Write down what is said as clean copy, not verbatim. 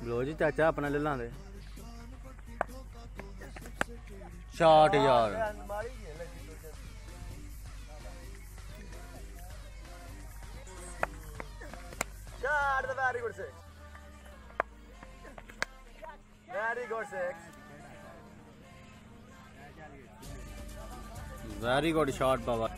लो जी चाचा अपना ले लांदे शॉट यार very good six. Very good six. Very good shot, Baba.